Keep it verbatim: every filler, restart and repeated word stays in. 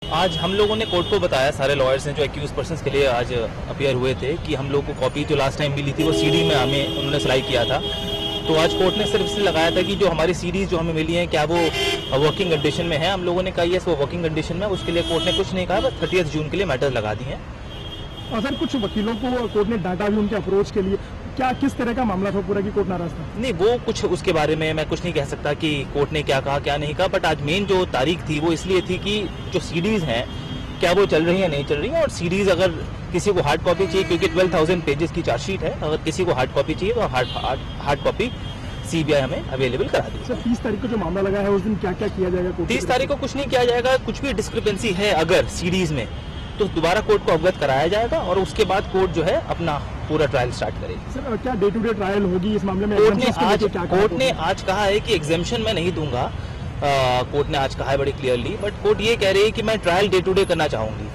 आज हम लोगों ने कोर्ट को बताया, सारे लॉयर्स हैं जो एक्यूज पर्सन्स के लिए आज अपियर हुए थे, कि हम लोग को कॉपी जो लास्ट टाइम मिली थी वो सीडी में हमें उन्होंने सप्लाई किया था। तो आज कोर्ट ने सिर्फ इसलिए लगाया था कि जो हमारी सीडीज जो हमें मिली हैं क्या वो वर्किंग कंडीशन में है। हम लोगों ने कहा यस वो वर्किंग कंडीशन में, उसके लिए कोर्ट ने कुछ नहीं कहा, बस थर्टियथ जून के लिए मैटर लगा दिए हैं। और सर कुछ वकीलों को कोर्ट ने डांटा भी उनके अप्रोच के लिए, क्या किस तरह का मामला था पूरा कि कोर्ट नाराज था? नहीं, वो कुछ उसके बारे में मैं कुछ नहीं कह सकता कि कोर्ट ने क्या कहा क्या नहीं कहा, बट आज मेन जो तारीख थी वो इसलिए थी कि जो सीडीज हैं क्या वो चल रही है नहीं चल रही है, और सीडीज अगर किसी को हार्ड कॉपी चाहिए, क्योंकि ट्वेल्व थाउजेंड पेजेस की चार्जशीट है, अगर किसी को हार्ड कॉपी चाहिए तो हार्ड हार्ड कॉपी सीबीआई हमें अवेलेबल करा दी। सर तीस तारीख को जो मामला लगा है उस दिन क्या क्या किया जाएगा? तीस तारीख को कुछ नहीं किया जाएगा, कुछ भी डिस्क्रिपेंसी है अगर सीडीज में तो दोबारा कोर्ट को अवगत कराया जाएगा और उसके बाद कोर्ट जो है अपना पूरा ट्रायल स्टार्ट करेगी। सर क्या डे टू डे ट्रायल होगी इस मामले में? कोर्ट ने आज कोर्ट ने आज कहा है कि एग्जेम्पशन मैं नहीं दूंगा, कोर्ट ने आज कहा है बड़ी क्लियरली, बट कोर्ट ये कह रही है कि मैं ट्रायल डे टू डे करना चाहूंगी।